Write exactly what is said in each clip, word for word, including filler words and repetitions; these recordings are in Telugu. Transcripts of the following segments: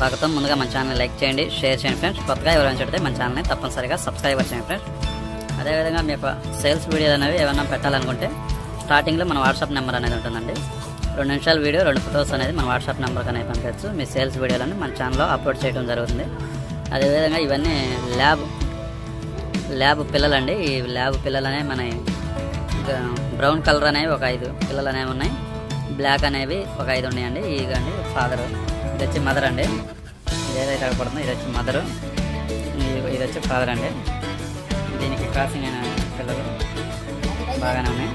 స్వాగతం. ముందుగా మన ఛానల్ లైక్ చేయండి, షేర్ చేయండి ఫ్రెండ్స్. కొత్తగా ఎవరైనా చూస్తే మన ఛానల్ని తప్పనిసరిగా సబ్స్క్రైబ్ చేయండి ఫ్రెండ్స్. అదేవిధంగా మీ యొక్క సేల్స్ వీడియోలు అనేవి ఏమైనా పెట్టాలనుకుంటే స్టార్టింగ్లో మన వాట్సాప్ నెంబర్ అనేది ఉంటుందండి. రెండు నిమిషాల వీడియో రెండు ఫోటోస్ అనేది మన వాట్సాప్ నెంబర్కి అనేది పంపించచ్చు. మీ సేల్స్ వీడియోలని మన ఛానల్లో అప్లోడ్ చేయడం జరుగుతుంది. అదేవిధంగా ఇవన్నీ ల్యాబ్ ల్యాబ్ పిల్లలండి. ఈ ల్యాబ్ పిల్లలు అనేవి మన బ్రౌన్ కలర్ అనేవి ఒక ఐదు పిల్లలు అనేవి ఉన్నాయి. బ్లాక్ అనేవి ఒక ఐదు ఉన్నాయండి. ఇదండి ఫాదరు, ఇది వచ్చి మదర్ అండి. ఇది ఏదైతే పడుతుందో ఇది వచ్చి మదరు, ఇది వచ్చి ఫాదర్ అండి. దీనికి క్రాసింగ్ అయిన పిల్లలు బాగానే ఉన్నాయి.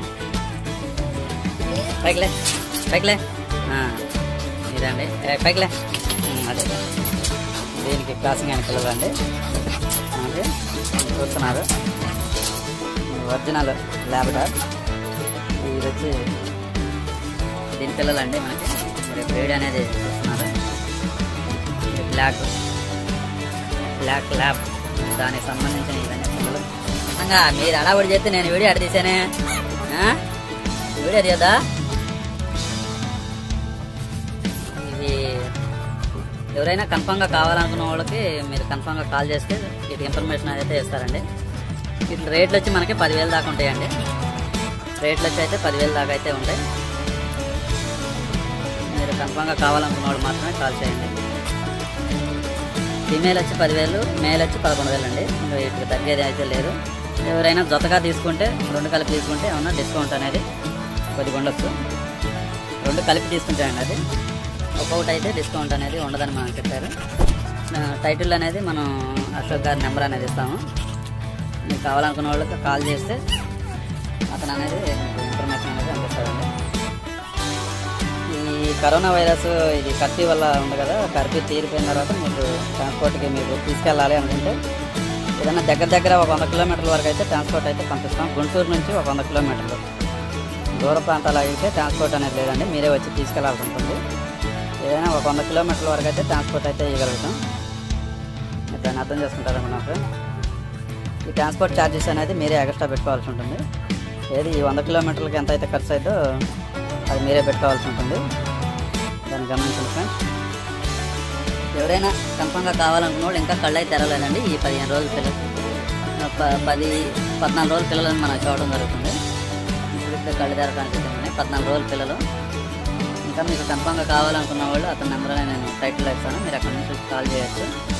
పైకిలే పైకిలే ఇదండి పైకిలే అదే దీనికి క్రాసింగ్ అయిన పిల్లలు అండి. మనకి చూస్తున్నారు ఒరిజినల్ ల్యాబ్ డాగ్. ఇది వచ్చి దీని పిల్లలు అండి. మనకి మరి బ్రీడ్ అనేది చూస్తున్నారు. బ్లాక్ బ్లాక్ ల్యాబ్, దానికి సంబంధించిన ఇవన్నీ పిల్లలు. ఇంకా మీరు అడాబడి చేస్తే నేను వీడియో అడ తీసానే వీడియో తీయద్దా? ఇది ఎవరైనా కన్ఫామ్గా కావాలనుకున్న వాళ్ళకి మీరు కన్ఫామ్గా కాల్ చేస్తే వీటి ఇన్ఫర్మేషన్ అయితే ఇస్తారండి. వీటి రేట్లు వచ్చి మనకి పదివేలు దాకా ఉంటాయండి. రేట్లు వచ్చి అయితే పదివేలు దాకా అయితే ఉంటాయి. మీరు కన్ఫామ్గా కావాలనుకున్న వాళ్ళు మాత్రమే కాల్ చేయండి. ఫీమేల్ వచ్చి పదివేలు, మేల్ వచ్చి పదకొండు వేలు అండి. ఇంకా వీటికి తగ్గేది అయితే లేదు. ఎవరైనా జతగా తీసుకుంటే రెండు కలిపి తీసుకుంటే ఏమన్నా డిస్కౌంట్ అనేది కొద్దిగా ఉండొచ్చు. రెండు కలిపి తీసుకుంటాయండి. అది ఒక్కొక్కటి అయితే డిస్కౌంట్ అనేది ఉండదని మనం చెప్పారు. టైటిల్ అనేది మనం అశోక్ గారి నెంబర్ అనేది ఇస్తాము. మీకు కావాలనుకున్న వాళ్ళకి కాల్ చేస్తే అతను అనేది ఇన్ఫర్మేషన్ అనేది అందిస్తారండి. ఈ కరోనా వైరస్ ఇది కర్ఫ్యూ వల్ల ఉంది కదా, కర్ఫ్యూ తీరిపోయిన తర్వాత మీకు ట్రాన్స్పోర్ట్కి మీరు తీసుకెళ్ళాలి అనుకుంటే ఏదైనా దగ్గర దగ్గర ఒక వంద కిలోమీటర్ల వరకు అయితే ట్రాన్స్పోర్ట్ అయితే పంపిస్తాం. గుంటూరు నుంచి ఒక వంద కిలోమీటర్లు దూర ప్రాంతాలు అయితే ట్రాన్స్పోర్ట్ అనేది లేదండి, మీరే వచ్చి తీసుకెళ్లాల్సి ఉంటుంది. ఏదైనా ఒక వంద కిలోమీటర్ల వరకు అయితే ట్రాన్స్పోర్ట్ అయితే ఇవ్వగలుగుతాం. మీరు దాన్ని అర్థం చేసుకుంటారనుకున్నా ఫ్రెండ్. ఈ ట్రాన్స్పోర్ట్ ఛార్జెస్ అనేది మీరే ఎక్స్ట్రా పెట్టుకోవాల్సి ఉంటుంది. ఏది ఈ వంద కిలోమీటర్లకి ఎంత అయితే ఖర్చు అవుతుందో అది మీరే పెట్టుకోవాల్సి ఉంటుంది. దాన్ని గమనించండి ఫ్రెండ్స్. ఎవరైనా కన్ఫామ్గా కావాలనుకున్న వాళ్ళు ఇంకా కళ్ళు అయితే తెరవలేదండి. ఈ పదిహేను రోజుల పిల్లలు పది పద్నాలుగు రోజుల పిల్లలని మనకు చూడడం జరుగుతుంది. ఇప్పుడు కళ్ళు తెరవడానికి ఉన్నాయి పద్నాలుగు రోజుల పిల్లలు. ఇంకా మీకు కన్ఫామ్గా కావాలనుకున్న వాళ్ళు అతని నెంబర్ నేను టైటిల్ ఇస్తాను, మీరు అక్కడ నుంచి కాల్ చేయొచ్చు.